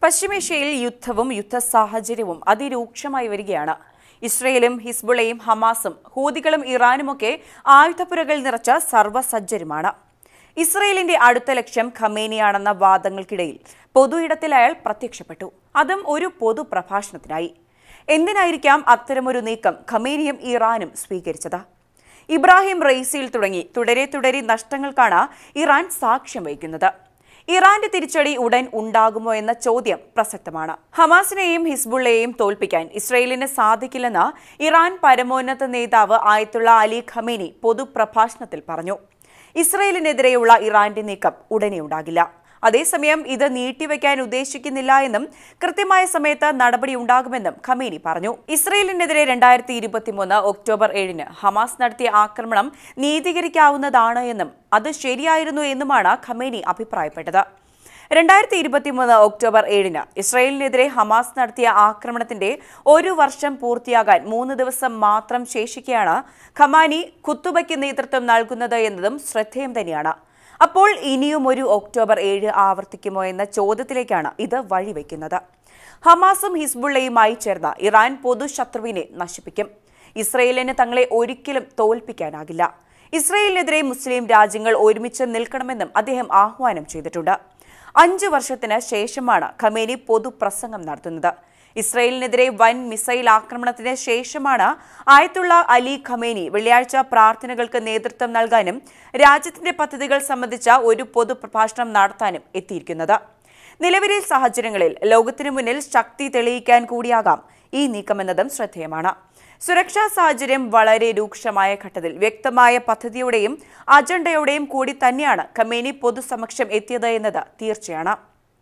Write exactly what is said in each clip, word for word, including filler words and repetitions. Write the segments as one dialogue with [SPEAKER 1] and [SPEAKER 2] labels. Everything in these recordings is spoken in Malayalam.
[SPEAKER 1] പശ്ചിമേഷ്യയിൽ യുദ്ധവും യുദ്ധ സാഹചര്യവും അതിരൂക്ഷമായി വരികയാണ്. ഇസ്രയേലും ഹിസ്ബുള്ളയും ഹമാസും ഹൂതികളും ഇറാനുമൊക്കെ ആയുധപ്പുരകൾ നിറച്ച സർവ്വസജ്ജരുമാണ്. ഇസ്രയേലിന്റെ അടുത്ത ലക്ഷ്യം ഖമേനിയാണെന്ന വാദങ്ങൾക്കിടയിൽ പൊതു ഇടത്തിൽ അയാൾ പ്രത്യക്ഷപ്പെട്ടു. അതും ഒരു പൊതു പ്രഭാഷണത്തിനായി. എന്തിനായിരിക്കാം അത്തരമൊരു നീക്കം ഖമേനിയും ഇറാനും സ്വീകരിച്ചത്? ഇബ്രാഹിം റെയ്സിയിൽ തുടങ്ങി തുടരെ തുടരെ നഷ്ടങ്ങൾക്കാണ് ഇറാൻ സാക്ഷ്യം വഹിക്കുന്നത്. ഇറാന്റെ തിരിച്ചടി ഉടൻ ഉണ്ടാകുമോ എന്ന ചോദ്യം പ്രസക്തമാണ്. ഹമാസിനെയും ഹിസ്ബുള്ളയെയും തോൽപ്പിക്കാൻ ഇസ്രയേലിന് സാധിക്കില്ലെന്ന് ഇറാൻ പരമോന്നത നേതാവ് ആയത്തുള്ള അലി ഖമേനി പൊതുപ്രഭാഷണത്തിൽ പറഞ്ഞു. ഇസ്രയേലിനെതിരെയുള്ള ഇറാന്റെ നീക്കം ഉടനെ ഉണ്ടാകില്ല. അതേസമയം ഇത് നീട്ടിവെക്കാൻ ഉദ്ദേശിക്കുന്നില്ല എന്നും കൃത്യമായ സമയത്ത് നടപടി ഉണ്ടാകുമെന്നും ഖമേനി പറഞ്ഞു. ഇസ്രയേലിനെതിരെ രണ്ടായിരത്തി ഇരുപത്തിമൂന്ന് ഒക്ടോബർ ഏഴിന് ഹമാസ് നടത്തിയ ആക്രമണം നീതീകരിക്കാവുന്നതാണ് എന്നും അത് ശരിയായിരുന്നു എന്നുമാണ് ഖമേനി അഭിപ്രായപ്പെട്ടത്. രണ്ടായിരത്തി ഇരുപത്തിമൂന്ന് ഒക്ടോബർ ഏഴിന് ഇസ്രയേലിനെതിരെ ഹമാസ് നടത്തിയ ആക്രമണത്തിന്റെ ഒരു വർഷം പൂർത്തിയാകാൻ മൂന്ന് ദിവസം മാത്രം ശേഷിക്കെയാണ് ഖമാനി ഖുത്തുബയ്ക്ക് നേതൃത്വം നൽകുന്നത് എന്നതും ശ്രദ്ധേയം തന്നെയാണ്. അപ്പോൾ ഇനിയും ഒരു ഒക്ടോബർ ഏഴ് ആവർത്തിക്കുമോ എന്ന ചോദ്യത്തിലേക്കാണ് ഇത് വഴിവെക്കുന്നത്. ഹമാസും ഹിസ്ബുള്ളയുമായി ചേർന്ന് ഇറാൻ പൊതുശത്രുവിനെ നശിപ്പിക്കും. ഇസ്രയേലിന് തങ്ങളെ ഒരിക്കലും തോൽപ്പിക്കാനാകില്ല. ഇസ്രയേലിനെതിരെ മുസ്ലിം രാജ്യങ്ങൾ ഒരുമിച്ച് നിൽക്കണമെന്നും അദ്ദേഹം ആഹ്വാനം ചെയ്തിട്ടുണ്ട്. അഞ്ചു വർഷത്തിന് ശേഷമാണ് ഖമേനി പൊതുപ്രസംഗം നടത്തുന്നത്. ഇസ്രയേലിനെതിരെ വൻ മിസൈൽ ആക്രമണത്തിന് ശേഷമാണ് ആയത്തുള്ള അലി ഖമേനി വെള്ളിയാഴ്ച പ്രാർത്ഥനകൾക്ക് നേതൃത്വം നൽകാനും രാജ്യത്തിന്റെ പദ്ധതികൾ സംബന്ധിച്ച ഒരു പൊതുപ്രഭാഷണം നടത്താനും എത്തിയിരിക്കുന്നത്. നിലവിലെ സാഹചര്യങ്ങളിൽ ലോകത്തിനു മുന്നിൽ ശക്തി തെളിയിക്കാൻ കൂടിയാകാം ഈ നീക്കമെന്നതും ശ്രദ്ധേയമാണ്. സുരക്ഷാ സാഹചര്യം വളരെ രൂക്ഷമായ ഘട്ടത്തിൽ വ്യക്തമായ പദ്ധതിയുടെയും അജണ്ടയുടെയും കൂടി തന്നെയാണ് ഖമേനി പൊതുസമക്ഷം എത്തിയത് എന്നത് തീർച്ചയാണ്.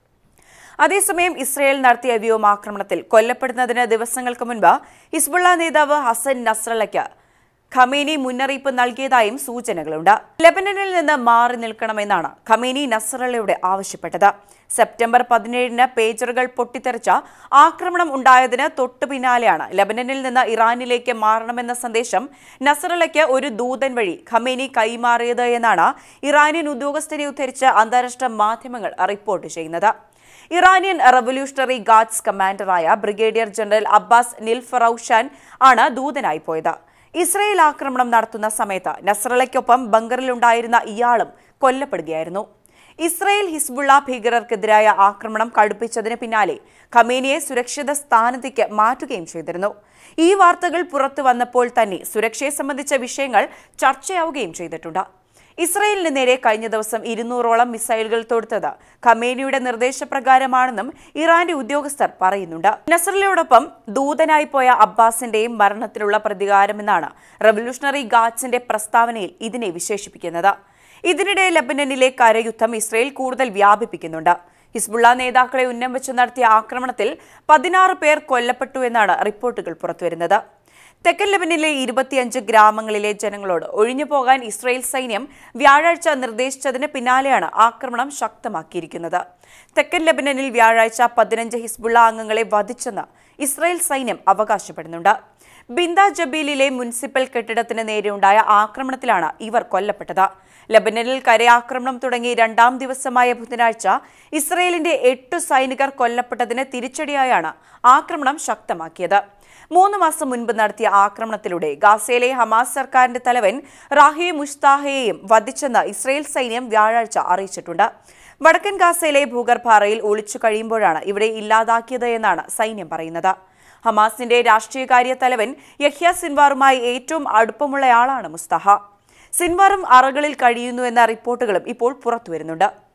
[SPEAKER 1] അതേസമയം ഇസ്രയേൽ നടത്തിയ വ്യോമാക്രമണത്തിൽ കൊല്ലപ്പെടുന്നതിന് ദിവസങ്ങൾക്ക് മുൻപ് ഹിസ്ബുള്ള നേതാവ് ഹസൻ നസ്രള്ളയ്ക്ക് ഖമേനി മുന്നറിയിപ്പ് നൽകിയതായും സൂചനകളുണ്ട്. ലെബനനിൽ നിന്ന് മാറി നിൽക്കണമെന്നാണ് ഖമേനി നസ്രള്ളയോട് ആവശ്യപ്പെട്ടത്. സെപ്റ്റംബർ പതിനേഴിന് പേജറുകൾ പൊട്ടിത്തെറിച്ച ആക്രമണം ഉണ്ടായതിന് തൊട്ടു പിന്നാലെയാണ് ലെബനനിൽ നിന്ന് ഇറാനിലേക്ക് മാറണമെന്ന സന്ദേശം നസ്രള്ളയ്ക്ക് ഒരു ദൂതൻ വഴി ഖമേനി കൈമാറിയത് എന്നാണ് ഇറാനിയൻ ഉദ്യോഗസ്ഥരെ ഉദ്ധരിച്ച് അന്താരാഷ്ട്ര മാധ്യമങ്ങൾ റിപ്പോർട്ട് ചെയ്യുന്നത്. ഇറാനിയൻ റവല്യൂഷണറി ഗാർഡ്സ് കമാൻഡറായ ബ്രിഗേഡിയർ ജനറൽ അബ്ബാസ് നിൽഫറൌഷാൻ ആണ് ദൂതനായി പോയത്. ഇസ്രയേൽ ആക്രമണം നടത്തുന്ന സമയത്ത് നസ്രള്ളയ്ക്കൊപ്പം ബങ്കറിലുണ്ടായിരുന്ന ഇയാളും കൊല്ലപ്പെടുകയായിരുന്നു. ഇസ്രയേൽ ഹിസ്ബുള്ള ഭീകരർക്കെതിരായ ആക്രമണം കടുപ്പിച്ചതിന് പിന്നാലെ ഖമേനിയെ സുരക്ഷിത സ്ഥാനത്തേക്ക് മാറ്റുകയും ചെയ്തിരുന്നു. ഈ വാർത്തകൾ പുറത്തു വന്നപ്പോൾ തന്നെ സുരക്ഷയെ സംബന്ധിച്ച വിഷയങ്ങൾ ചർച്ചയാവുകയും ചെയ്തിട്ടുണ്ട്. ഇസ്രയേലിന് നേരെ കഴിഞ്ഞ ദിവസം ഇരുന്നൂറോളം മിസൈലുകൾ തൊടുത്തത് ഖമേനിയുടെ നിർദ്ദേശപ്രകാരമാണെന്നും ഇറാന്റെ ഉദ്യോഗസ്ഥർ പറയുന്നുണ്ട്. നസ്രള്ളയോടൊപ്പം ദൂതനായി പോയ അബ്ബാസിന്റെയും മരണത്തിലുള്ള പ്രതികാരമെന്നാണ് റവല്യൂഷണറി ഗാർഡ്സിന്റെ പ്രസ്താവനയിൽ ഇതിനെ വിശേഷിപ്പിക്കുന്നത്. ഇതിനിടെ ലെബനനിലെ കരയുദ്ധം ഇസ്രയേൽ കൂടുതൽ വ്യാപിപ്പിക്കുന്നുണ്ട്. ഹിസ്ബുള്ള നേതാക്കളെ ഉന്നം വെച്ച് നടത്തിയ ആക്രമണത്തിൽ പതിനാറ് പേർ കൊല്ലപ്പെട്ടു എന്നാണ് റിപ്പോർട്ടുകൾ പുറത്തുവരുന്നത്. തെക്കൻ ലെബനനിലെ ഇരുപത്തിയഞ്ച് ഗ്രാമങ്ങളിലെ ജനങ്ങളോട് ഒഴിഞ്ഞുപോകാൻ ഇസ്രയേൽ സൈന്യം വ്യാഴാഴ്ച നിർദ്ദേശിച്ചതിന് പിന്നാലെയാണ് ആക്രമണം ശക്തമാക്കിയിരിക്കുന്നത്. തെക്കൻ ലെബനനിൽ വ്യാഴാഴ്ച പതിനഞ്ച് ഹിസ്ബുള്ള അംഗങ്ങളെ വധിച്ചെന്ന് ഇസ്രയേൽ സൈന്യം അവകാശപ്പെടുന്നുണ്ട്. ബിന്ദ ജബീലിലെ മുനിസിപ്പൽ കെട്ടിടത്തിന് നേരെയുണ്ടായ ആക്രമണത്തിലാണ് ഇവർ കൊല്ലപ്പെട്ടത്. ലെബനനിൽ കരയാക്രമണം തുടങ്ങി രണ്ടാം ദിവസമായ ബുധനാഴ്ച ഇസ്രയേലിന്റെ എട്ടു സൈനികർ കൊല്ലപ്പെട്ടതിന് തിരിച്ചടിയായാണ് ആക്രമണം ശക്തമാക്കിയത്. മൂന്ന് മാസം മുൻപ് നടത്തിയ ആക്രമണത്തിലൂടെ ഗാസയിലെ ഹമാസ് സർക്കാരിന്റെ തലവൻ റാഹി മുഷ്താഹയെയും വധിച്ചെന്ന് ഇസ്രയേൽ സൈന്യം വ്യാഴാഴ്ച അറിയിച്ചിട്ടുണ്ട്. വടക്കൻ ഗാസയിലെ ഭൂഗർഭാറയിൽ ഒളിച്ചു കഴിയുമ്പോഴാണ് ഇവിടെ ഇല്ലാതാക്കിയത് എന്നാണ് സൈന്യം പറയുന്നത്. ഹമാസിന്റെ രാഷ്ട്രീയകാര്യ തലവൻ യഹ്യ സിൻവാറുമായി ഏറ്റവും അടുപ്പമുള്ളയാളാണ് മുസ്താഹ. സിൻവാറും അറകളിൽ കഴിയുന്നു എന്ന റിപ്പോർട്ടുകളും ഇപ്പോൾ പുറത്തുവരുന്നുണ്ട്.